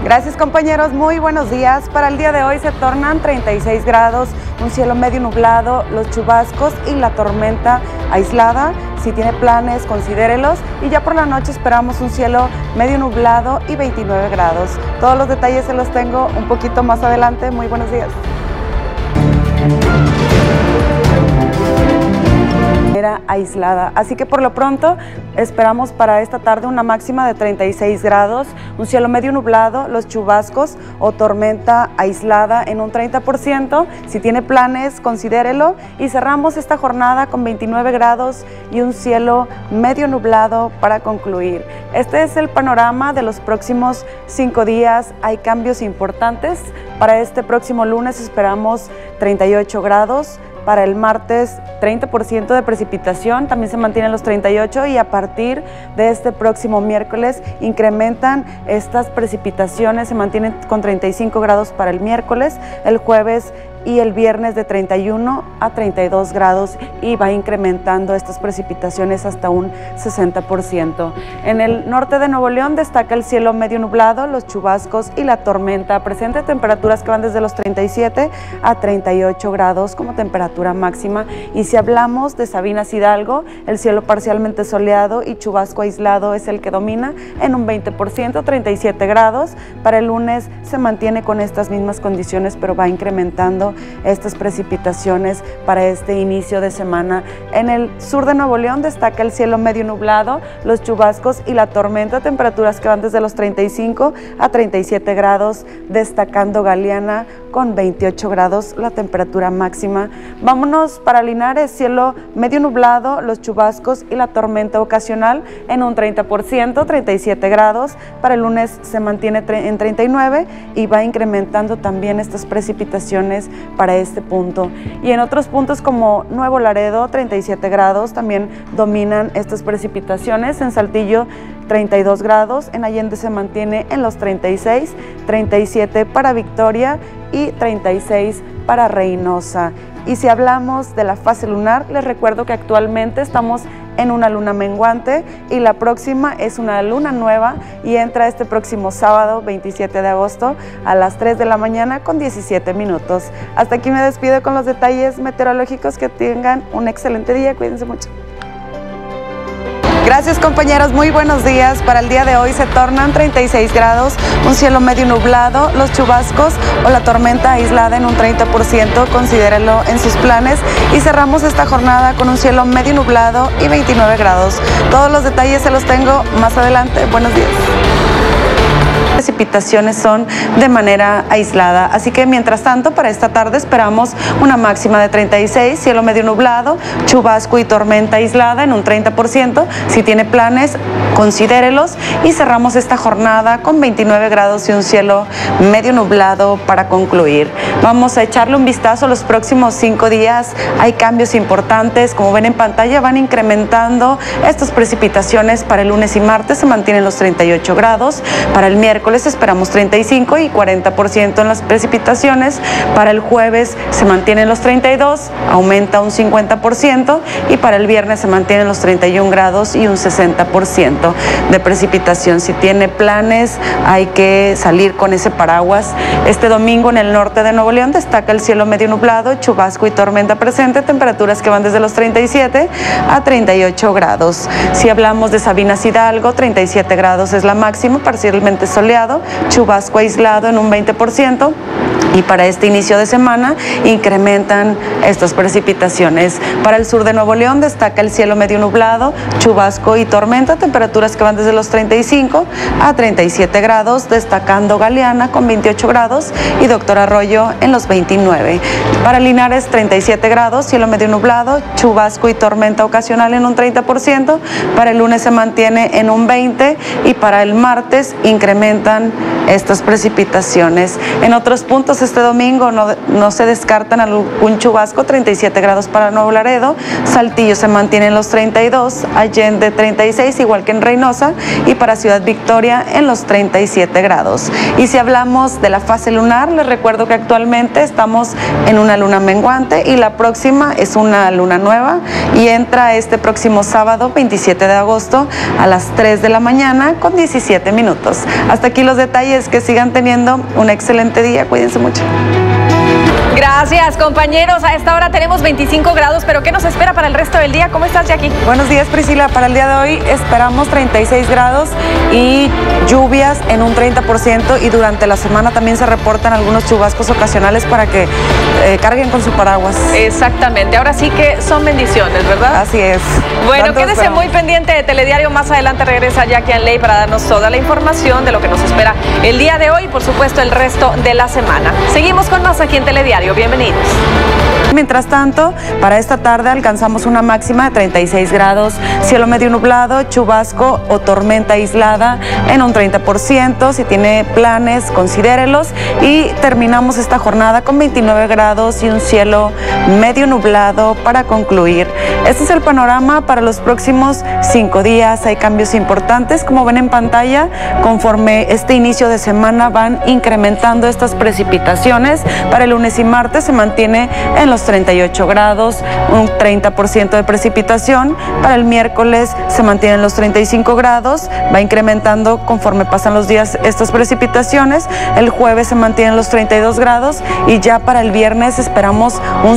Gracias, compañeros, muy buenos días. Para el día de hoy se tornan 36 grados, un cielo medio nublado, los chubascos y la tormenta aislada. Si tiene planes, considérelos. Y ya por la noche esperamos un cielo medio nublado y 29 grados. Todos los detalles se los tengo un poquito más adelante. Muy buenos días. Aislada, así que por lo pronto esperamos para esta tarde una máxima de 36 grados, un cielo medio nublado, los chubascos o tormenta aislada en un 30%, si tiene planes considérelo, y cerramos esta jornada con 29 grados y un cielo medio nublado para concluir. Este es el panorama de los próximos 5 días, hay cambios importantes. Para este próximo lunes esperamos 38 grados, para el martes 30% de precipitación, también se mantienen los 38, y a partir de este próximo miércoles incrementan estas precipitaciones, se mantienen con 35 grados para el miércoles, el jueves y el viernes de 31 a 32 grados, y va incrementando estas precipitaciones hasta un 60%. En el norte de Nuevo León destaca el cielo medio nublado, los chubascos y la tormenta presente, temperaturas que van desde los 37 a 38 grados como temperatura máxima. Y si hablamos de Sabinas Hidalgo, el cielo parcialmente soleado y chubasco aislado es el que domina en un 20%, 37 grados. Para el lunes se mantiene con estas mismas condiciones, pero va incrementando estas precipitaciones para este inicio de semana. En el sur de Nuevo León destaca el cielo medio nublado, los chubascos y la tormenta, temperaturas que van desde los 35 a 37 grados, destacando Galeana con 28 grados la temperatura máxima. Vámonos para Linares, cielo medio nublado, los chubascos y la tormenta ocasional en un 30%, 37 grados. Para el lunes se mantiene en 39 y va incrementando también estas precipitaciones para este punto. Y en otros puntos como Nuevo Laredo, 37 grados, también dominan estas precipitaciones. En Saltillo, 32 grados, en Allende se mantiene en los 36, 37 para Victoria y 36 para Reynosa. Y si hablamos de la fase lunar, les recuerdo que actualmente estamos en una luna menguante y la próxima es una luna nueva y entra este próximo sábado 27 de agosto a las 3 de la mañana con 17 minutos. Hasta aquí me despido con los detalles meteorológicos. Que tengan un excelente día, cuídense mucho. Gracias, compañeros, muy buenos días. Para el día de hoy se tornan 36 grados, un cielo medio nublado, los chubascos o la tormenta aislada en un 30%, considérenlo en sus planes, y cerramos esta jornada con un cielo medio nublado y 29 grados. Todos los detalles se los tengo más adelante. Buenos días. Precipitaciones son de manera aislada, así que mientras tanto para esta tarde esperamos una máxima de 36, cielo medio nublado, chubasco y tormenta aislada en un 30%, si tiene planes considérelos, y cerramos esta jornada con 29 grados y un cielo medio nublado para concluir. Vamos a echarle un vistazo a los próximos 5 días, hay cambios importantes, como ven en pantalla van incrementando estas precipitaciones. Para el lunes y martes se mantienen los 38 grados, para el miércoles esperamos 35 y 40% en las precipitaciones, para el jueves se mantienen los 32, aumenta un 50%, y para el viernes se mantienen los 31 grados y un 60% de precipitación. Si tiene planes hay que salir con ese paraguas. Este domingo en el norte de Nuevo León destaca el cielo medio nublado, chubasco y tormenta presente, temperaturas que van desde los 37 a 38 grados. Si hablamos de Sabinas Hidalgo, 37 grados es la máxima, parcialmente soleado, chubasco aislado en un 20%, y para este inicio de semana incrementan estas precipitaciones. Para el sur de Nuevo León destaca el cielo medio nublado, chubasco y tormenta, temperaturas que van desde los 35 a 37 grados, destacando Galeana con 28 grados y Doctor Arroyo en los 29. Para Linares, 37 grados, cielo medio nublado, chubasco y tormenta ocasional en un 30%, para el lunes se mantiene en un 20% y para el martes incrementan estas precipitaciones. En otros puntos este domingo no se descartan algún chubasco, 37 grados para Nuevo Laredo, Saltillo se mantiene en los 32, Allende 36, igual que en Reynosa, y para Ciudad Victoria en los 37 grados. Y si hablamos de la fase lunar, les recuerdo que actualmente estamos en una luna menguante y la próxima es una luna nueva y entra este próximo sábado 27 de agosto a las 3 de la mañana con 17 minutos. Hasta aquí aquí los detalles, que sigan teniendo un excelente día, cuídense mucho. Gracias, compañeros. A esta hora tenemos 25 grados, pero ¿qué nos espera para el resto del día? ¿Cómo estás, Jackie? Buenos días, Priscila. Para el día de hoy esperamos 36 grados y lluvias en un 30%, y durante la semana también se reportan algunos chubascos ocasionales para que carguen con su paraguas. Exactamente. Ahora sí que son bendiciones, ¿verdad? Así es. Bueno, quédese muy pendiente de Telediario. Más adelante regresa Jackie Anley para darnos toda la información de lo que nos espera el día de hoy y, por supuesto, el resto de la semana. Seguimos con más aquí en Telediario. Bienvenidos. Mientras tanto, para esta tarde alcanzamos una máxima de 36 grados, cielo medio nublado, chubasco o tormenta aislada en un 30%. Si tiene planes, considérelos. Y terminamos esta jornada con 29 grados y un cielo medio nublado para concluir. Este es el panorama para los próximos 5 días. Hay cambios importantes, como ven en pantalla. Conforme este inicio de semana van incrementando estas precipitaciones. Para el lunes y martes se mantiene en los 38 grados, un 30% de precipitación. Para el miércoles se mantiene en los 35 grados, va incrementando conforme pasan los días estas precipitaciones. El jueves se mantiene en los 32 grados y ya para el viernes esperamos un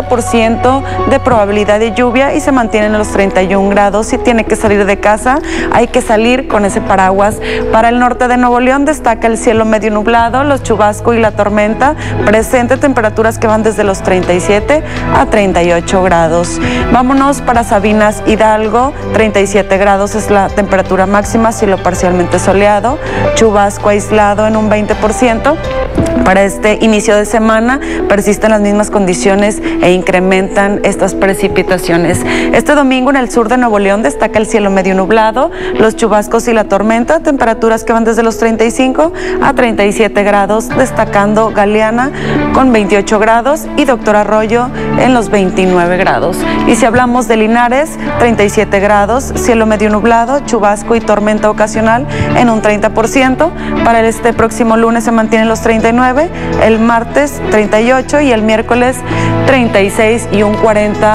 60% de probabilidad de lluvia y se mantiene en los 31 grados. Si tiene que salir de casa, hay que salir con ese paraguas. Para el norte de Nuevo León destaca el cielo medio nublado, los chubascos y la tormenta presente, temperaturas que van desde los 37 a 38 grados. Vámonos para Sabinas, Hidalgo, 37 grados es la temperatura máxima, cielo parcialmente soleado, chubasco aislado en un 20%. Para este inicio de semana persisten las mismas condiciones e incrementan estas precipitaciones. Este domingo en el sur de Nuevo León destaca el cielo medio nublado, los chubascos y la tormenta, temperaturas que van desde los 35 a 37 grados, destacando Galeana con 28 grados y Doctor Arroyo en los 29 grados. Y si hablamos de Linares, 37 grados, cielo medio nublado, chubasco y tormenta ocasional en un 30%. Para este próximo lunes se mantienen los 39, el martes 38 y el miércoles 36 y un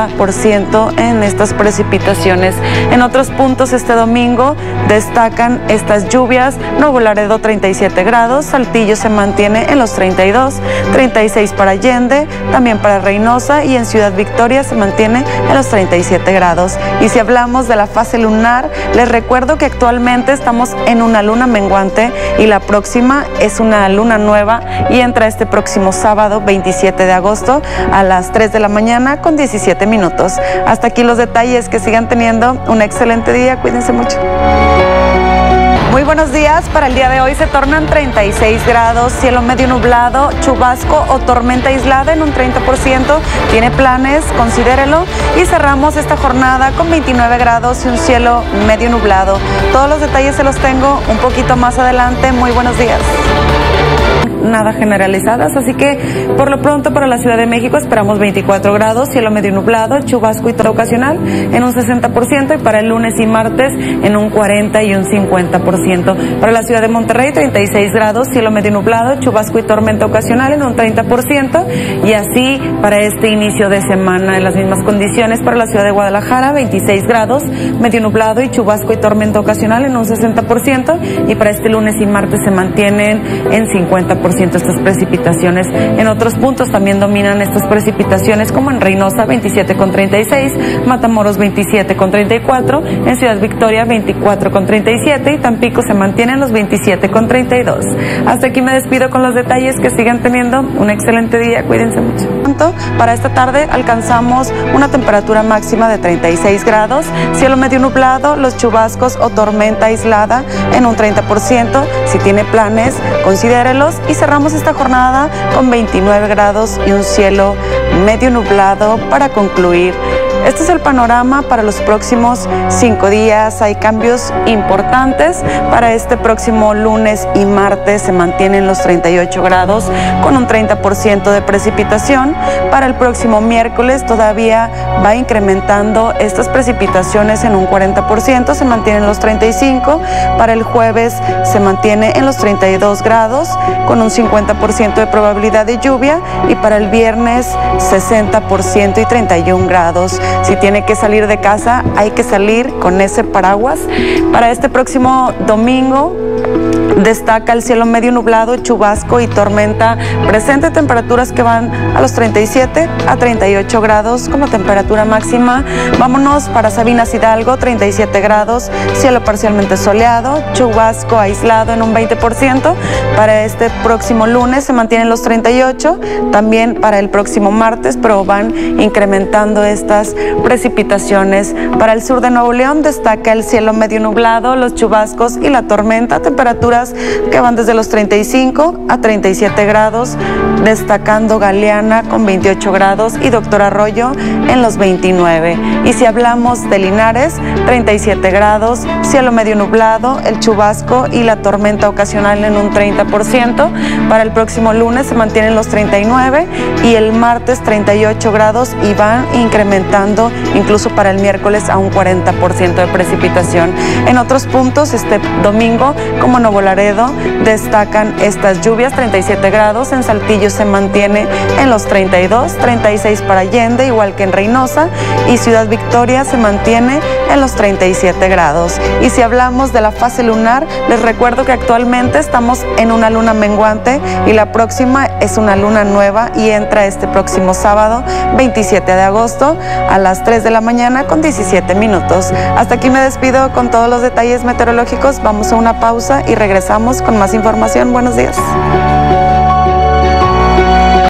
40% en estas precipitaciones. En otros puntos este domingo destacan estas lluvias. Nuevo Laredo 37 grados, Saltillo se mantiene en los 32, 36 para Allende, también para Reynosa, y en Ciudad Victoria se mantiene en los 37 grados. Y si hablamos de la fase lunar, les recuerdo que actualmente estamos en una luna menguante y la próxima es una luna nueva y entra este próximo sábado 27 de agosto a las 3 de la mañana con 17 minutos. Hasta aquí los detalles, que sigan teniendo un excelente día, cuídense mucho. Muy buenos días. Para el día de hoy se tornan 36 grados, cielo medio nublado, chubasco o tormenta aislada en un 30%. Tiene planes, considérelo. Y cerramos esta jornada con 29 grados y un cielo medio nublado. Todos los detalles se los tengo un poquito más adelante. Muy buenos días. Nada generalizadas, así que por lo pronto para la Ciudad de México esperamos 24 grados, cielo medio nublado, chubasco y tormenta ocasional en un 60%, y para el lunes y martes en un 40 y un 50%. Para la Ciudad de Monterrey 36 grados, cielo medio nublado, chubasco y tormenta ocasional en un 30%, y así para este inicio de semana en las mismas condiciones. Para la Ciudad de Guadalajara 26 grados, medio nublado y chubasco y tormenta ocasional en un 60%, y para este lunes y martes se mantienen en 50% estas precipitaciones. En otros puntos también dominan estas precipitaciones, como en Reynosa 27,36, Matamoros 27,34, en Ciudad Victoria 24,37 y Tampico se mantienen los 27,32. Hasta aquí me despido con los detalles, que sigan teniendo un excelente día, cuídense mucho. Para esta tarde alcanzamos una temperatura máxima de 36 grados, cielo medio nublado, los chubascos o tormenta aislada en un 30%. Si tiene planes, considérelos. Y cerramos esta jornada con 29 grados y un cielo medio nublado para concluir. Este es el panorama para los próximos 5 días. Hay cambios importantes. Para este próximo lunes y martes se mantienen los 38 grados con un 30% de precipitación. Para el próximo miércoles todavía va incrementando estas precipitaciones en un 40%, se mantienen los 35. Para el jueves se mantiene en los 32 grados con un 50% de probabilidad de lluvia, y para el viernes 60% y 31 grados. Si tiene que salir de casa, hay que salir con ese paraguas. Para este próximo domingo destaca el cielo medio nublado, chubasco y tormenta presente, temperaturas que van a los 37 a 38 grados como temperatura máxima. Vámonos para Sabinas Hidalgo, 37 grados, cielo parcialmente soleado, chubasco aislado en un 20%. Para este próximo lunes se mantienen los 38, también para el próximo martes, pero van incrementando estas precipitaciones. Para el sur de Nuevo León destaca el cielo medio nublado, los chubascos y la tormenta, temperaturas que van desde los 35 a 37 grados, destacando Galeana con 28 grados y Doctor Arroyo en los 29. Y si hablamos de Linares, 37 grados, cielo medio nublado, el chubasco y la tormenta ocasional en un 30%. Para el próximo lunes se mantienen los 39 y el martes 38 grados y van incrementando incluso para el miércoles a un 40% de precipitación. En otros puntos, este domingo, como Nuevo Laredo, destacan estas lluvias, 37 grados, en Saltillo se mantiene en los 32, 36 para Allende, igual que en Reynosa, y Ciudad Victoria se mantiene en los 37 grados. Y si hablamos de la fase lunar, les recuerdo que actualmente estamos en una luna menguante y la próxima es una luna nueva y entra este próximo sábado 27 de agosto a las 3 de la mañana con 17 minutos. Hasta aquí me despido con todos los detalles meteorológicos. Vamos a una pausa y regresamos con más información. Buenos días.